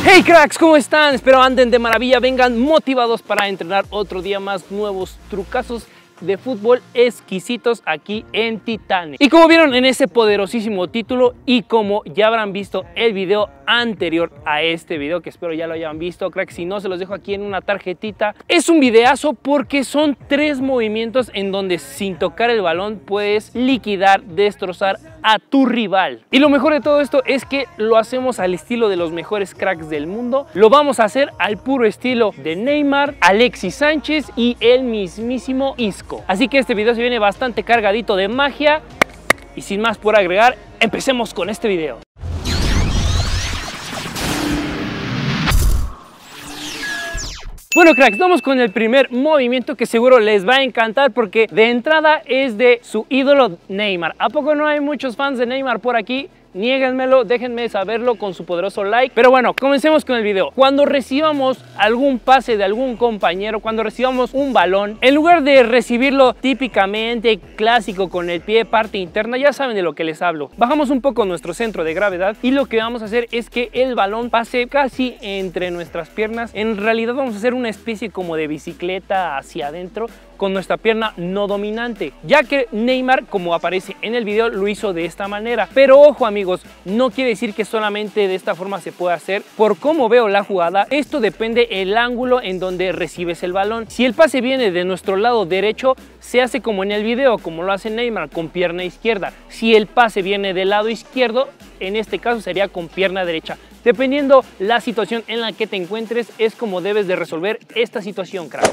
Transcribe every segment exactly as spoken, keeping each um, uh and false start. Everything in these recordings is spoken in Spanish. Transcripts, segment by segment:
Hey cracks, ¿cómo están? Espero anden de maravilla, vengan motivados para entrenar otro día más, nuevos trucazos de fútbol exquisitos aquí en Titanic. Y como vieron en ese poderosísimo título y como ya habrán visto el video anterior a este video, que espero ya lo hayan visto, cracks, si no se los dejo aquí en una tarjetita, es un videazo porque son tres movimientos en donde sin tocar el balón puedes liquidar, destrozar a tu rival. Y lo mejor de todo esto es que lo hacemos al estilo de los mejores cracks del mundo, lo vamos a hacer al puro estilo de Neymar, Alexis Sánchez y el mismísimo Isco. Así que este video se viene bastante cargadito de magia y sin más por agregar, empecemos con este video. Bueno cracks, vamos con el primer movimiento que seguro les va a encantar porque de entrada es de su ídolo Neymar. ¿A poco no hay muchos fans de Neymar por aquí? Niéguenmelo, déjenme saberlo con su poderoso like. Pero bueno, comencemos con el video. Cuando recibamos algún pase de algún compañero, cuando recibamos un balón, en lugar de recibirlo típicamente clásico con el pie, parte interna, ya saben de lo que les hablo. Bajamos un poco nuestro centro de gravedad y lo que vamos a hacer es que el balón pase casi entre nuestras piernas. En realidad vamos a hacer una especie como de bicicleta hacia adentro con nuestra pierna no dominante, ya que Neymar, como aparece en el video, lo hizo de esta manera. Pero ojo amigos, no quiere decir que solamente de esta forma se puede hacer. Por cómo veo la jugada, esto depende el ángulo en donde recibes el balón. Si el pase viene de nuestro lado derecho, se hace como en el video, como lo hace Neymar, con pierna izquierda. Si el pase viene del lado izquierdo, en este caso sería con pierna derecha. Dependiendo la situación en la que te encuentres, es como debes de resolver esta situación, crack.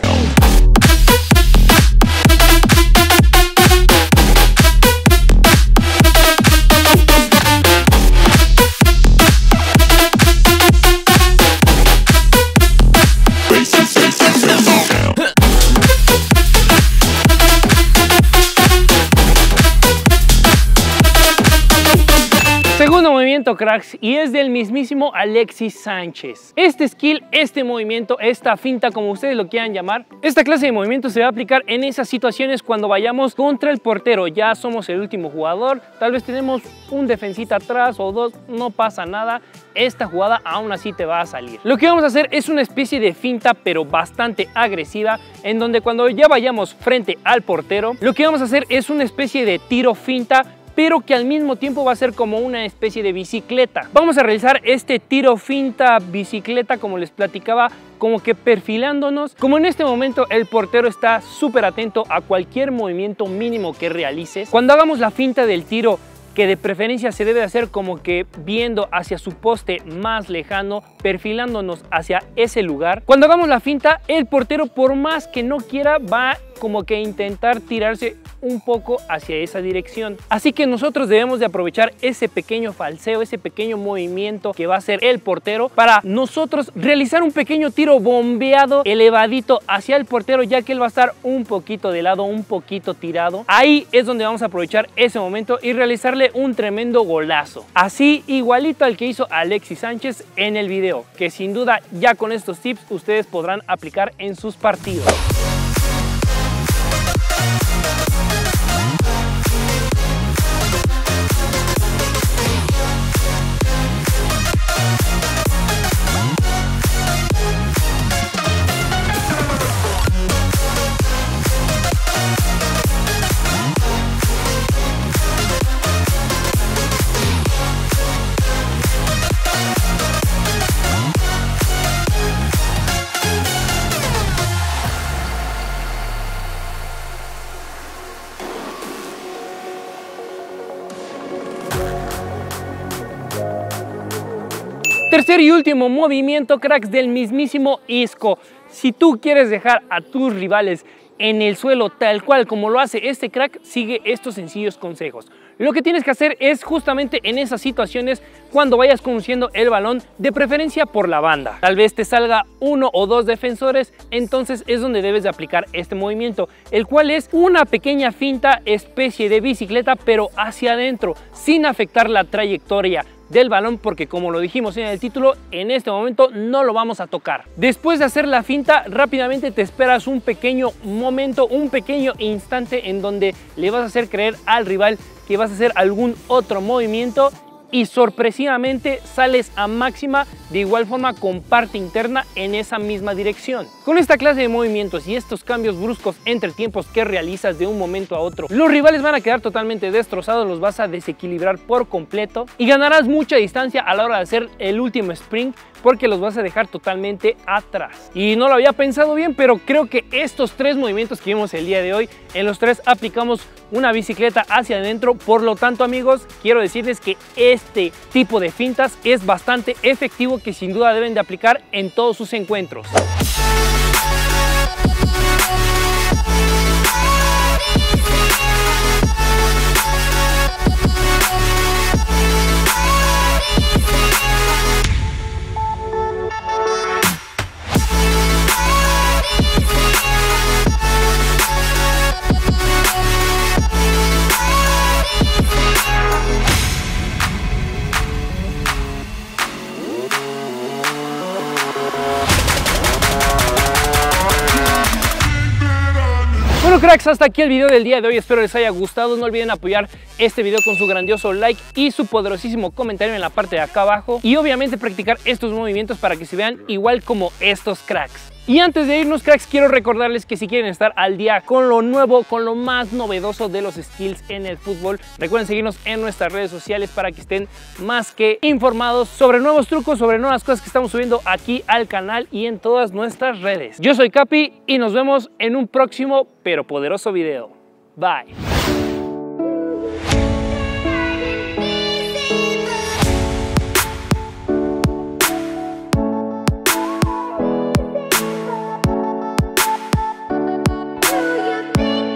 Segundo movimiento cracks y es del mismísimo Alexis Sánchez. Este skill, este movimiento, esta finta, como ustedes lo quieran llamar, esta clase de movimiento se va a aplicar en esas situaciones cuando vayamos contra el portero. Ya somos el último jugador, tal vez tenemos un defensita atrás o dos, no pasa nada. Esta jugada aún así te va a salir. Lo que vamos a hacer es una especie de finta pero bastante agresiva, en donde cuando ya vayamos frente al portero, lo que vamos a hacer es una especie de tiro finta, pero que al mismo tiempo va a ser como una especie de bicicleta. Vamos a realizar este tiro finta bicicleta, como les platicaba, como que perfilándonos. Como en este momento el portero está súper atento a cualquier movimiento mínimo que realices. Cuando hagamos la finta del tiro, que de preferencia se debe hacer como que viendo hacia su poste más lejano, perfilándonos hacia ese lugar. Cuando hagamos la finta, el portero, por más que no quiera, va como que intentar tirarse un poco hacia esa dirección. Así que nosotros debemos de aprovechar ese pequeño falseo, ese pequeño movimiento que va a hacer el portero para nosotros realizar un pequeño tiro bombeado, elevadito hacia el portero, ya que él va a estar un poquito de lado, un poquito tirado. Ahí es donde vamos a aprovechar ese momento y realizarle un tremendo golazo. Así igualito al que hizo Alexis Sánchez en el video, que sin duda ya con estos tips ustedes podrán aplicar en sus partidos. Tercer y último movimiento, cracks, del mismísimo Isco. Si tú quieres dejar a tus rivales en el suelo tal cual como lo hace este crack, sigue estos sencillos consejos. Lo que tienes que hacer es justamente en esas situaciones cuando vayas conduciendo el balón, de preferencia por la banda. Tal vez te salga uno o dos defensores, entonces es donde debes de aplicar este movimiento, el cual es una pequeña finta, especie de bicicleta, pero hacia adentro, sin afectar la trayectoria del balón, porque como lo dijimos en el título, en este momento no lo vamos a tocar. Después de hacer la finta, rápidamente te esperas un pequeño momento, un pequeño instante en donde le vas a hacer creer al rival que vas a hacer algún otro movimiento y sorpresivamente sales a máxima, de igual forma con parte interna en esa misma dirección. Con esta clase de movimientos y estos cambios bruscos entre tiempos que realizas de un momento a otro, los rivales van a quedar totalmente destrozados, los vas a desequilibrar por completo y ganarás mucha distancia a la hora de hacer el último sprint, porque los vas a dejar totalmente atrás. Y no lo había pensado bien, pero creo que estos tres movimientos que vimos el día de hoy, en los tres aplicamos una bicicleta hacia adentro. Por lo tanto, amigos, quiero decirles que este tipo de fintas es bastante efectivo, que sin duda deben de aplicar en todos sus encuentros. Bueno, cracks, hasta aquí el video del día de hoy, espero les haya gustado. No olviden apoyar este video con su grandioso like y su poderosísimo comentario en la parte de acá abajo, y obviamente practicar estos movimientos para que se vean igual como estos cracks. Y antes de irnos, cracks, quiero recordarles que si quieren estar al día con lo nuevo, con lo más novedoso de los skills en el fútbol, recuerden seguirnos en nuestras redes sociales para que estén más que informados sobre nuevos trucos, sobre nuevas cosas que estamos subiendo aquí al canal y en todas nuestras redes. Yo soy Capi y nos vemos en un próximo pero poderoso video. Bye.